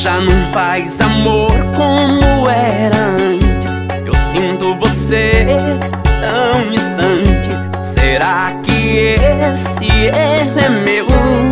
já não faz amor como era antes. Eu sinto você tão distante. Será que esse erro é meu?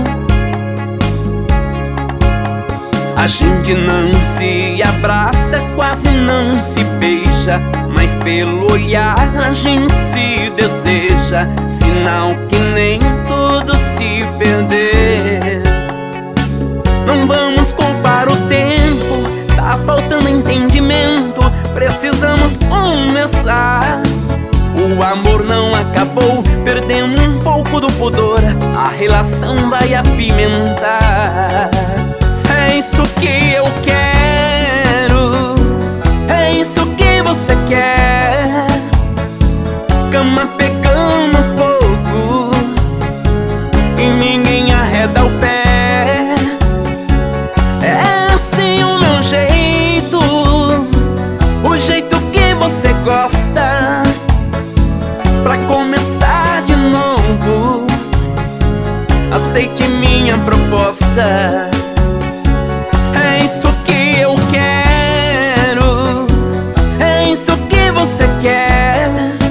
A gente não se abraça, quase não se beija, mas pelo olhar a gente se deseja. Sinal que nem tudo se perdeu. Não vamos culpar o tempo, tá faltando entendimento. Precisamos começar. O amor não acabou, perdemos um pouco do pudor. A relação vai apimentar. É isso que eu quero, é isso que você quer. Cama pegando fogo e ninguém arreda o pé. É assim o meu jeito, o jeito que você gosta. Pra começar de novo, aceite minha proposta. É isso que eu quero, é isso que você quer.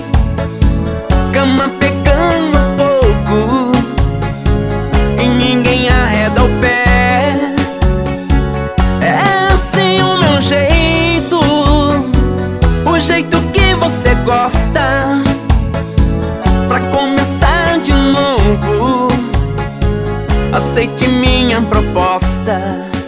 Cama pegando fogo e ninguém arreda o pé. É assim o meu jeito, o jeito que você gosta. Pra começar de novo, aceite minha proposta.